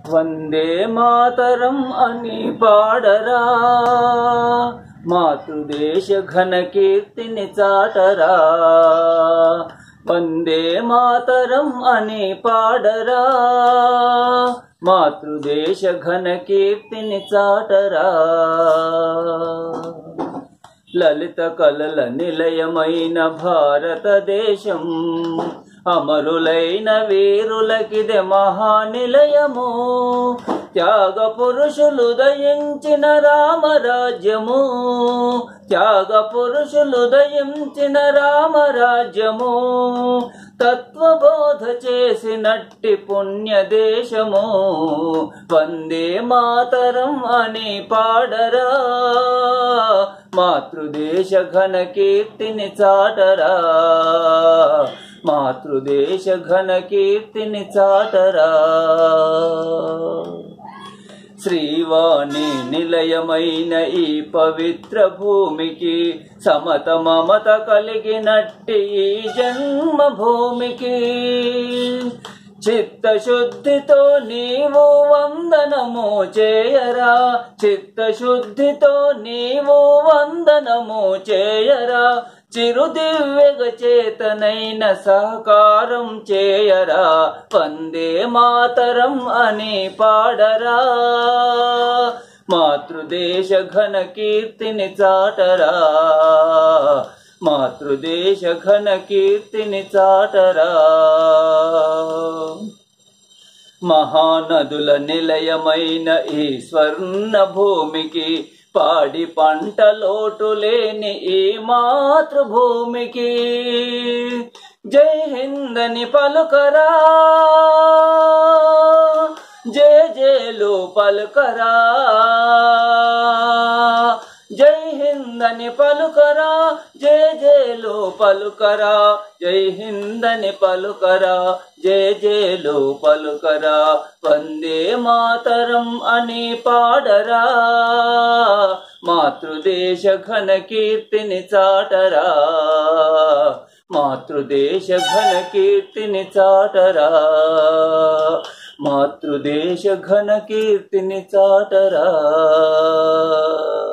వందే మాతరం అని పాడరా, మాతృదేశ ఘన కీర్తిని చాటరా. వందే మాతరం అని పాడరా, మాతృదేశ ఘన కీర్తిని చాటరా. లలిత కళల నిలయమైన భారతదేశం, అమరులైన వీరులకిదే మహానిలయము. త్యాగ పురుషులు దయించిన రామరాజ్యము, త్యాగ పురుషులు దయించిన రామరాజ్యము. తత్వబోధ చేసినట్టి పుణ్యదేశము, వందే మాతరం అని పాడరా, మాతృదేశ ఘన కీర్తిని చాటరా. మాతృదేశ ఘన కీర్తిని చాటరా. శ్రీవాణి నిలయమైన ఈ పవిత్ర భూమికి, సమత మమత కలిగినట్టి ఈ జన్మభూమికి, చిత్తశుద్ధితో నీవు వందనము చేయరా, చిత్తశుద్ధితో నీవు వందనము చేయరా. చిరుదివ్యగ చేతనైన సహకారం చేయరా, వందే మాతరం అని పాడరా, మాతృదేశ ఘన కీర్తిని చాటరా. మాతృదేశ ఘన కీర్తిని చాటరా. మహానదుల నిలయమైన ఈ స్వర్ణ భూమికి, పాడి పంట లోటు లేని ఈ మాతృభూమికి, జై హింద్ అని పలుకరా, జై జేలు పలుకరా. జై హింద్ అని పలుకరా, జై జేలు పలుకరా. జై హింద్ అని పలుకరా, జై జేలు పలుకరా. వందే మాతరం అని పాడరా, మాతృదేశ ఘన కీర్తిని చాటరా. మాతృదేశ ఘన కీర్తిని చాటరా. మాతృదేశ ఘన కీర్తిని చాటరా.